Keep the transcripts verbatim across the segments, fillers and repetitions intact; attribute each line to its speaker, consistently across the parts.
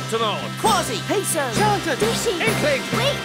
Speaker 1: Octonauts!
Speaker 2: Kwazii! Peso!
Speaker 3: Charlton!
Speaker 2: Dishy!
Speaker 1: Inkling!
Speaker 2: Wait!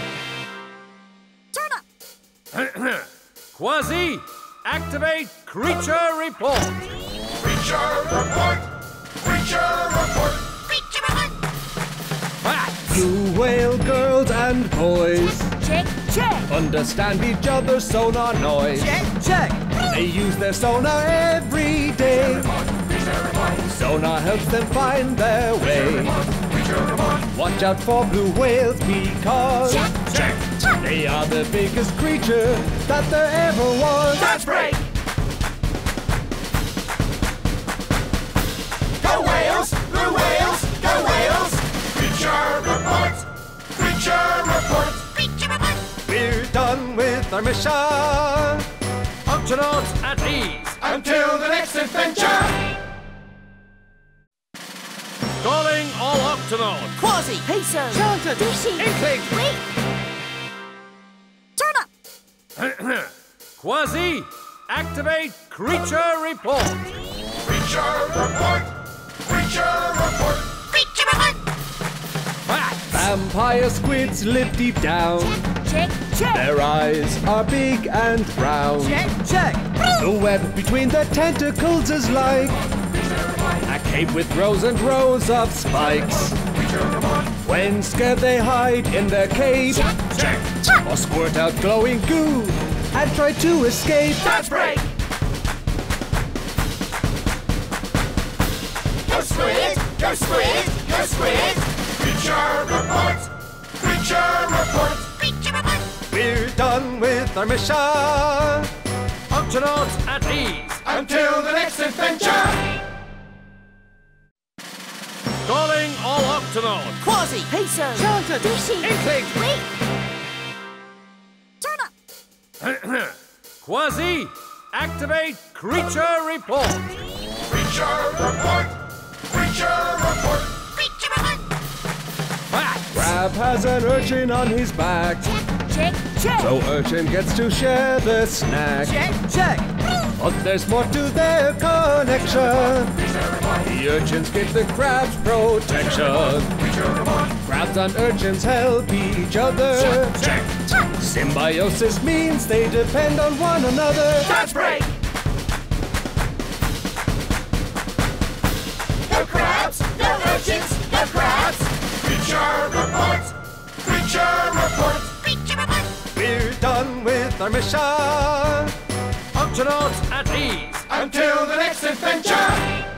Speaker 2: Turn up!
Speaker 1: Kwazii, activate creature report!
Speaker 4: Creature report! Creature report!
Speaker 2: Creature report!
Speaker 1: Facts!
Speaker 3: Blue whale girls and boys
Speaker 2: Check, check!
Speaker 3: understand each other's sonar noise.
Speaker 2: Check, check!
Speaker 3: They use their sonar every day. Sonar helps them find their way. Watch out for blue whales because
Speaker 2: Check, check, check!
Speaker 3: they are the biggest creature that there ever was.
Speaker 4: That's break! Go whales! Blue whales! Go whales! Creature report! Creature report!
Speaker 2: Creature report!
Speaker 3: We're done with our mission.
Speaker 1: Octonauts at ease!
Speaker 4: Until the next adventure!
Speaker 1: Calling all Octonauts!
Speaker 2: Kwazii! Peso!
Speaker 3: Charlton!
Speaker 2: Dishy!
Speaker 1: Inkling!
Speaker 2: Wait! Turn up!
Speaker 1: Kwazii, activate creature report!
Speaker 4: Creature report! Creature report!
Speaker 2: Creature report!
Speaker 1: Facts!
Speaker 3: Vampire squids live deep down.
Speaker 2: Check, check!
Speaker 3: Their eyes are big and brown.
Speaker 2: Check, check!
Speaker 3: The web between their tentacles is like a cape with rows and rows of spikes. When scared they hide in their cave
Speaker 2: Check, check, check!
Speaker 3: or squirt out glowing goo and try to escape.
Speaker 4: That's break! Go squid! Go squid! Go squid! Creature report! Creature report!
Speaker 2: Creature report!
Speaker 3: We're done with our mission.
Speaker 1: Octonauts at ease!
Speaker 4: Until the next adventure!
Speaker 1: Calling all Octonauts!
Speaker 2: Kwazii! Peso!
Speaker 3: Charlton!
Speaker 2: Dishy!
Speaker 1: Inkling!
Speaker 2: Wait! Turn up!
Speaker 1: Kwazii, activate creature report!
Speaker 4: Creature report! Creature report!
Speaker 2: Creature report!
Speaker 1: Facts!
Speaker 3: Crab has an urchin on his back,
Speaker 2: Check, check!
Speaker 3: so urchin gets to share the snack.
Speaker 2: Check, check!
Speaker 3: But there's more to their connection. The urchins give the crabs protection. Crabs and urchins help each other.
Speaker 4: Check!
Speaker 3: Symbiosis means they depend on one another.
Speaker 4: That's break! Go crabs! Go urchins! Go crabs! Creature report! Creature report!
Speaker 2: Creature report!
Speaker 3: We're done with our mission.
Speaker 1: Octonauts at ease!
Speaker 4: Until the next adventure!